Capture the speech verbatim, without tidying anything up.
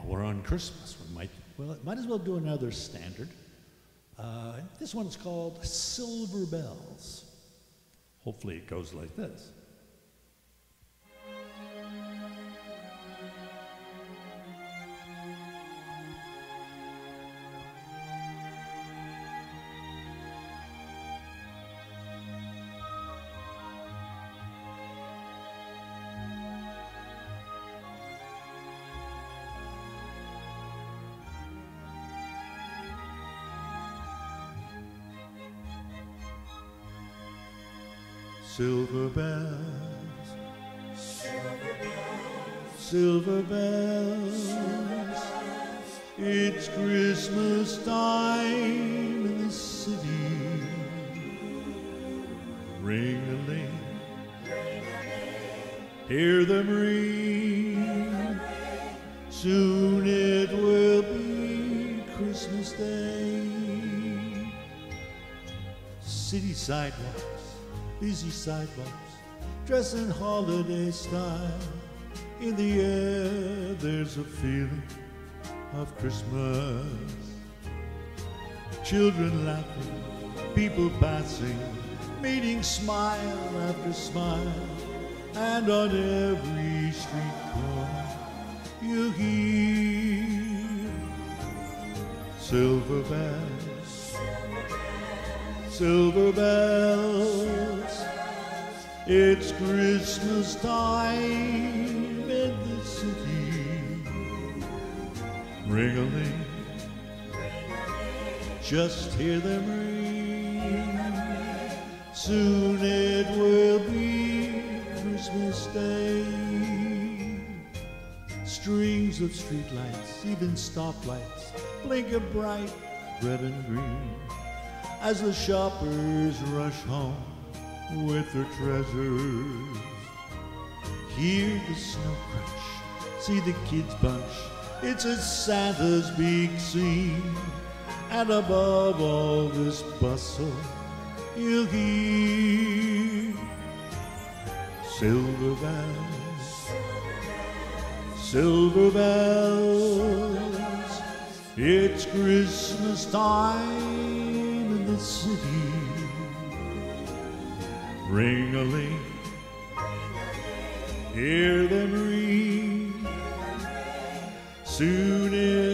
we're on Christmas. We might, well, might as well do another standard. Uh, this one's called Silver Bells. Hopefully it goes like this. Silver bells, silver bells, silver bells, it's Christmas time in the city. Ring-a-ling, hear them ring, soon it will be Christmas Day. City sidewalks, busy sidewalks, dressed in holiday style. In the air there's a feeling of Christmas. Children laughing, people passing, meeting smile after smile. And on every street corner you hear silver bells, silver bells, it's Christmas time in the city. Ring-a-ling, just hear them ring, soon it will be Christmas Day. Strings of streetlights, even stoplights, blinking bright red and green, as the shoppers rush home with their treasures. Hear the snow crunch, see the kids bunch, it's a Santa's big scene. And above all this bustle, you'll hear silver bells, silver bells, it's Christmas time in the city. Ring-a-ling, hear them ring, soon it